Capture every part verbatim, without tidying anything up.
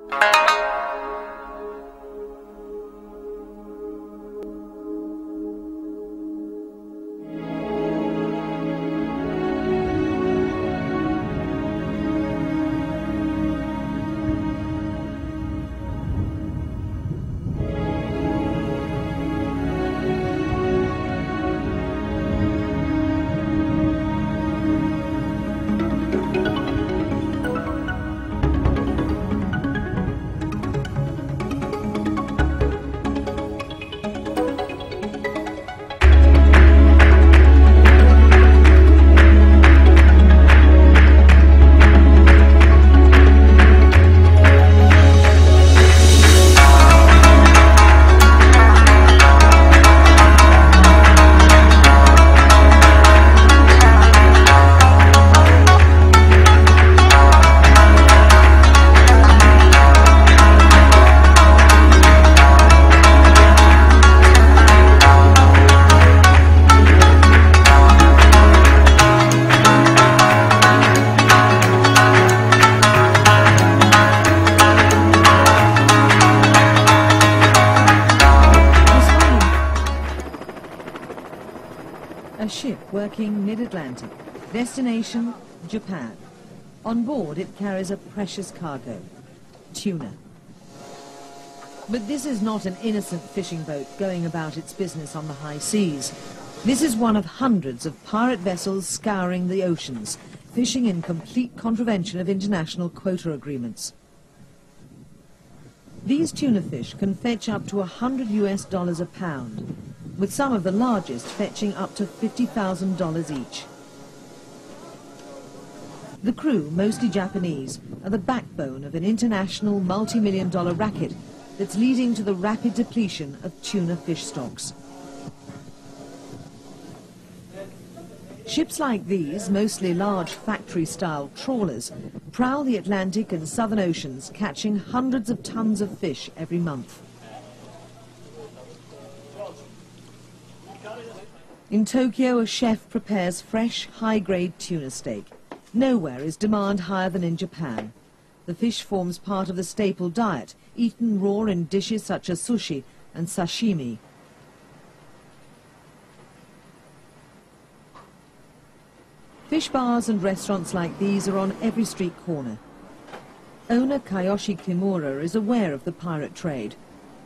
A ship working mid-Atlantic. Destination, Japan. On board it carries a precious cargo, tuna. But this is not an innocent fishing boat going about its business on the high seas. This is one of hundreds of pirate vessels scouring the oceans, fishing in complete contravention of international quota agreements. These tuna fish can fetch up to one hundred U S dollars a pound, with some of the largest fetching up to fifty thousand dollars each. The crew, mostly Japanese, are the backbone of an international multi-million dollar racket that's leading to the rapid depletion of tuna fish stocks. Ships like these, mostly large factory-style trawlers, prowl the Atlantic and Southern Oceans, catching hundreds of tons of fish every month. In Tokyo, a chef prepares fresh, high-grade tuna steak. Nowhere is demand higher than in Japan. The fish forms part of the staple diet, eaten raw in dishes such as sushi and sashimi. Fish bars and restaurants like these are on every street corner. Owner Kayoshi Kimura is aware of the pirate trade.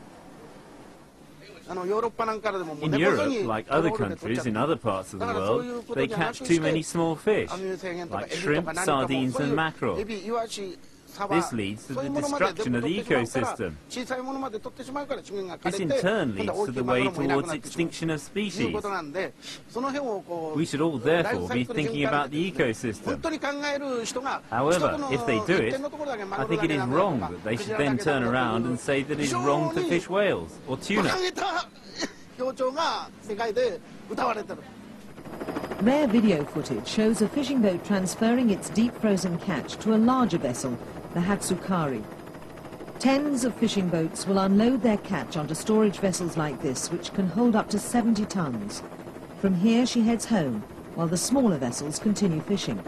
In Europe, like other countries in other parts of the world, they catch too many small fish, like shrimp, sardines and mackerel. This leads to the destruction of the ecosystem. This in turn leads to the way towards extinction of species. We should all therefore be thinking about the ecosystem. However, if they do it, I think it is wrong that they should then turn around and say that it is wrong to fish whales or tuna. Rare video footage shows a fishing boat transferring its deep frozen catch to a larger vessel, the Hatsukari. Tens of fishing boats will unload their catch onto storage vessels like this, which can hold up to seventy tons. From here she heads home, while the smaller vessels continue fishing.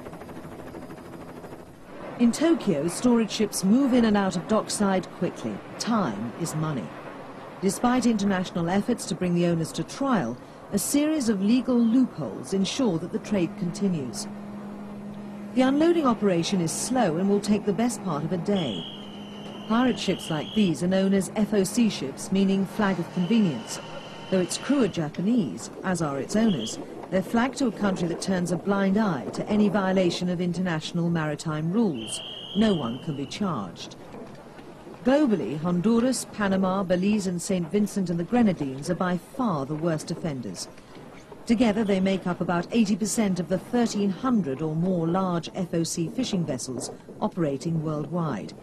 In Tokyo, storage ships move in and out of dockside quickly. Time is money. Despite international efforts to bring the owners to trial, a series of legal loopholes ensure that the trade continues. The unloading operation is slow and will take the best part of a day. Pirate ships like these are known as F O C ships, meaning flag of convenience. Though its crew are Japanese, as are its owners, they're flagged to a country that turns a blind eye to any violation of international maritime rules. No one can be charged. Globally, Honduras, Panama, Belize and Saint Vincent and the Grenadines are by far the worst offenders. Together they make up about eighty percent of the thirteen hundred or more large F O C fishing vessels operating worldwide.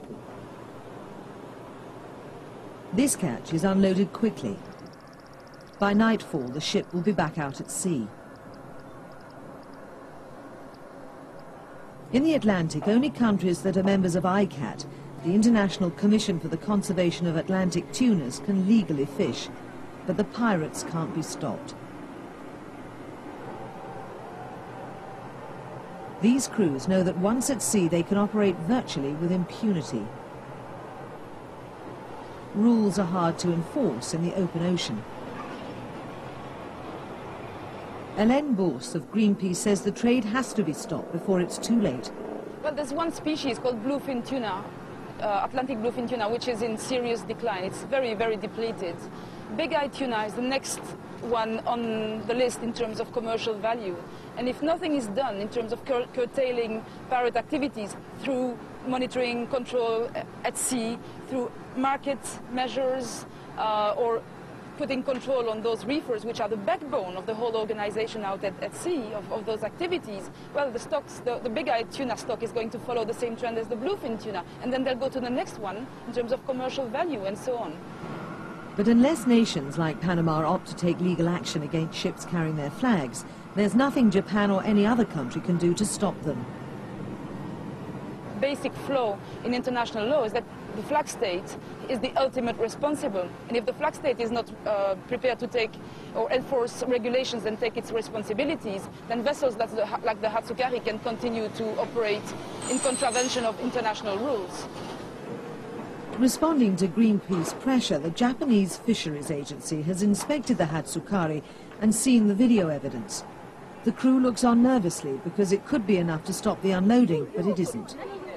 This catch is unloaded quickly. By nightfall, the ship will be back out at sea. In the Atlantic, only countries that are members of I CAT, the International Commission for the Conservation of Atlantic Tunas, can legally fish, but the pirates can't be stopped. These crews know that once at sea they can operate virtually with impunity. rules are hard to enforce in the open ocean. Hélène Bourse of Greenpeace says the trade has to be stopped before it's too late. Well, there's one species called bluefin tuna, uh, Atlantic bluefin tuna, which is in serious decline. It's very, very depleted. Big-eyed tuna is the next one on the list in terms of commercial value. And if nothing is done in terms of cur curtailing pirate activities through monitoring, control at sea, through market measures, uh, or putting control on those reefers, which are the backbone of the whole organization out at, at sea, of, of those activities, well, the stocks, the, the big-eyed tuna stock is going to follow the same trend as the bluefin tuna, and then they'll go to the next one in terms of commercial value and so on. But unless nations like Panama opt to take legal action against ships carrying their flags, there's nothing Japan or any other country can do to stop them. Basic flaw in international law is that the flag state is the ultimate responsible. And if the flag state is not uh, prepared to take or enforce regulations and take its responsibilities, then vessels like the, like the Hatsukari can continue to operate in contravention of international rules. Responding to Greenpeace pressure, the Japanese Fisheries Agency has inspected the Hatsukari and seen the video evidence. The crew looks on nervously because it could be enough to stop the unloading, but it isn't.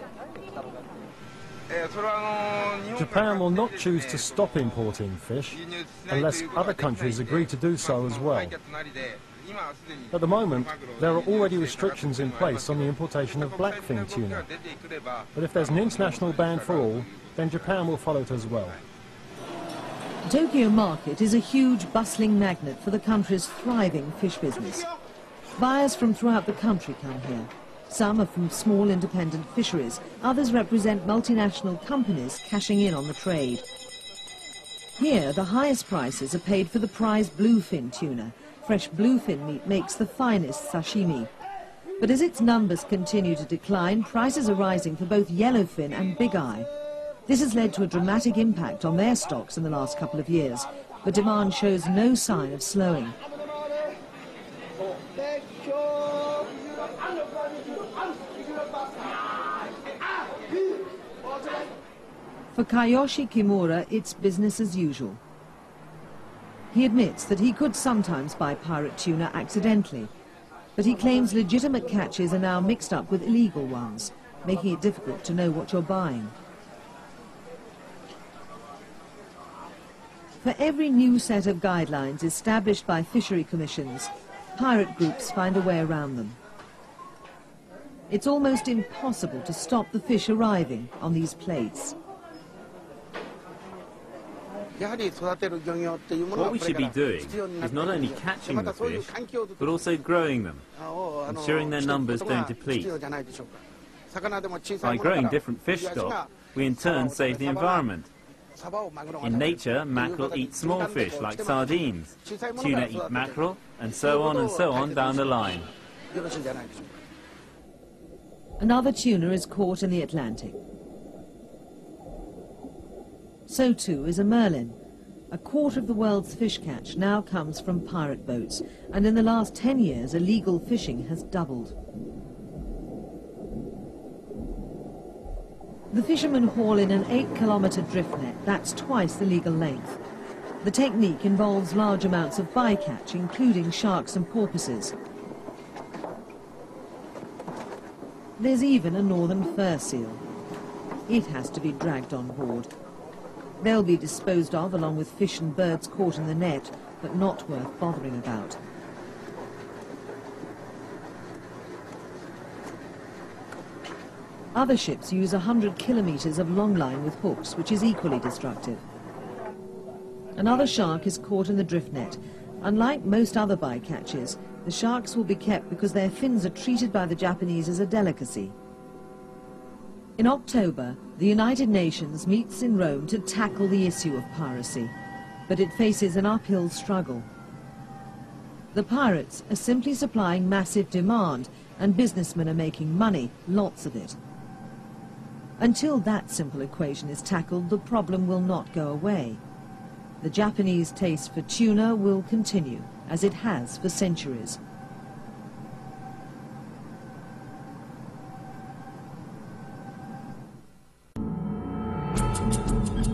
Japan will not choose to stop importing fish unless other countries agree to do so as well. At the moment, there are already restrictions in place on the importation of blackfin tuna. But if there's an international ban for all, then Japan will follow it as well. Tokyo Market is a huge, bustling magnet for the country's thriving fish business. Buyers from throughout the country come here. Some are from small independent fisheries, others represent multinational companies cashing in on the trade. Here, the highest prices are paid for the prized bluefin tuna. Fresh bluefin meat makes the finest sashimi. But as its numbers continue to decline, prices are rising for both yellowfin and big-eye. This has led to a dramatic impact on their stocks in the last couple of years, but demand shows no sign of slowing. For Kayoshi Kimura, it's business as usual. He admits that he could sometimes buy pirate tuna accidentally, but he claims legitimate catches are now mixed up with illegal ones, making it difficult to know what you're buying. For every new set of guidelines established by fishery commissions, pirate groups find a way around them. It's almost impossible to stop the fish arriving on these plates. What we should be doing is not only catching the fish, but also growing them, ensuring their numbers don't deplete. By growing different fish stock, we in turn save the environment. In nature, mackerel eat small fish like sardines, tuna eat mackerel, and so on and so on down the line. Another tuna is caught in the Atlantic. So too is a merlin. A quarter of the world's fish catch now comes from pirate boats, and in the last ten years illegal fishing has doubled. The fishermen haul in an eight kilometre drift net, that's twice the legal length. The technique involves large amounts of bycatch, including sharks and porpoises. There's even a northern fur seal. It has to be dragged on board. They'll be disposed of along with fish and birds caught in the net, but not worth bothering about. Other ships use one hundred kilometres of long line with hooks, which is equally destructive. Another shark is caught in the drift net. Unlike most other bycatches, the sharks will be kept because their fins are treated by the Japanese as a delicacy. In October, the United Nations meets in Rome to tackle the issue of piracy, but it faces an uphill struggle. The pirates are simply supplying massive demand, and businessmen are making money, lots of it. Until that simple equation is tackled, the problem will not go away. The Japanese taste for tuna will continue, as it has for centuries. Thank you.